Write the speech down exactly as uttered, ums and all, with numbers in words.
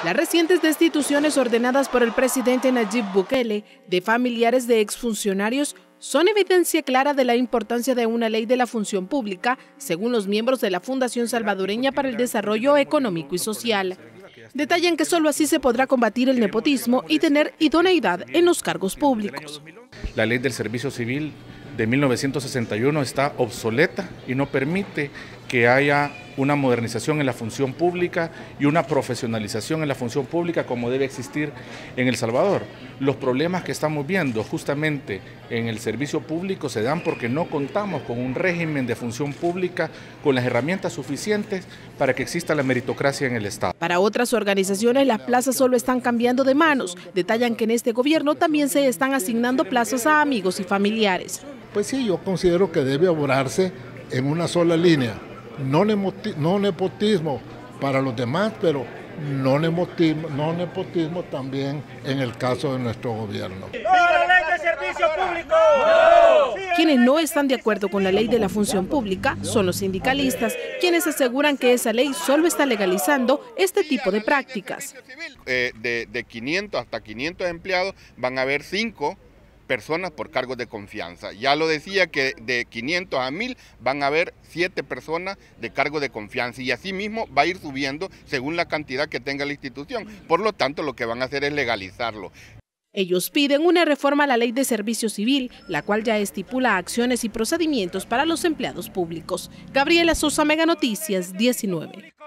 Las recientes destituciones ordenadas por el presidente Nayib Bukele de familiares de exfuncionarios son evidencia clara de la importancia de una ley de la función pública, según los miembros de la Fundación Salvadoreña para el Desarrollo Económico y Social. Detallan que solo así se podrá combatir el nepotismo y tener idoneidad en los cargos públicos. La ley del servicio civil de mil novecientos sesenta y uno está obsoleta y no permite que haya una modernización en la función pública y una profesionalización en la función pública como debe existir en El Salvador. Los problemas que estamos viendo justamente en el servicio público se dan porque no contamos con un régimen de función pública con las herramientas suficientes para que exista la meritocracia en el Estado. Para otras organizaciones, las plazas solo están cambiando de manos. Detallan que en este gobierno también se están asignando plazas a amigos y familiares. Pues sí, yo considero que debe obrarse en una sola línea. No, no nepotismo para los demás, pero no nepotismo, no nepotismo también en el caso de nuestro gobierno. ¡No a la ley de servicio público! ¡No! Quienes no están de acuerdo con la ley de la función pública son los sindicalistas, quienes aseguran que esa ley solo está legalizando este tipo de prácticas. Eh, de, de quinientos hasta quinientos empleados van a haber cinco personas por cargos de confianza. Ya lo decía que de quinientos a mil van a haber siete personas de cargo de confianza y así mismo va a ir subiendo según la cantidad que tenga la institución. Por lo tanto, lo que van a hacer es legalizarlo. Ellos piden una reforma a la ley de servicio civil, la cual ya estipula acciones y procedimientos para los empleados públicos. Gabriela Sosa, Mega Noticias diecinueve.